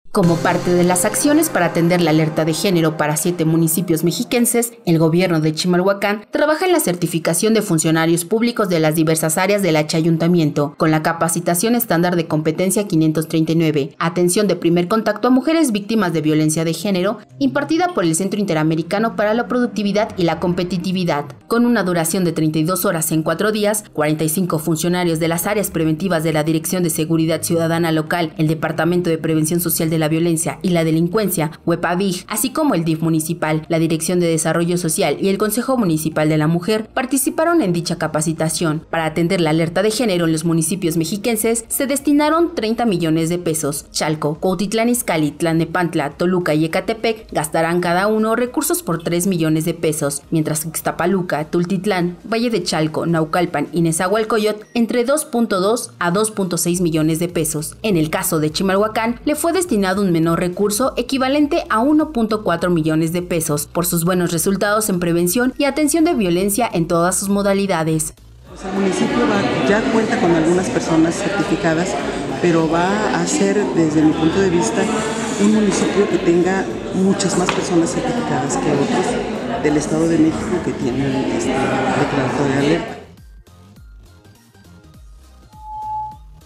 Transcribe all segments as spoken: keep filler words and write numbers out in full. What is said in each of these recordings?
Como parte de las acciones para atender la alerta de género para siete municipios mexiquenses, el gobierno de Chimalhuacán trabaja en la certificación de funcionarios públicos de las diversas áreas del H Ayuntamiento, con la capacitación estándar de competencia quinientos treinta y nueve, atención de primer contacto a mujeres víctimas de violencia de género, impartida por el Centro Interamericano para la Productividad y la Competitividad. Con una duración de treinta y dos horas en cuatro días, cuarenta y cinco funcionarios de las áreas preventivas de la Dirección de Seguridad Ciudadana Local, el Departamento de Prevención Social de la Violencia y la Delincuencia, WEPAVIG, así como el D I F municipal, la Dirección de Desarrollo Social y el Consejo Municipal de la Mujer, participaron en dicha capacitación. Para atender la alerta de género en los municipios mexiquenses, se destinaron treinta millones de pesos. Chalco, Cuautitlán Izcalli, Tlalnepantla, Toluca y Ecatepec gastarán cada uno recursos por tres millones de pesos, mientras que Ixtapaluca, Tultitlán, Valle de Chalco, Naucalpan y Nezahualcóyotl entre dos punto dos a dos punto seis millones de pesos. En el caso de Chimalhuacán, le fue destinado un menor recurso equivalente a uno punto cuatro millones de pesos por sus buenos resultados en prevención y atención de violencia en todas sus modalidades. Pues el municipio va, ya cuenta con algunas personas certificadas, pero va a ser, desde mi punto de vista, un municipio que tenga muchas más personas certificadas que otros del Estado de México que tienen este declaratoria de alerta.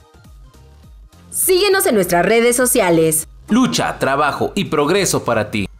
Síguenos en nuestras redes sociales. Lucha, trabajo y progreso para ti.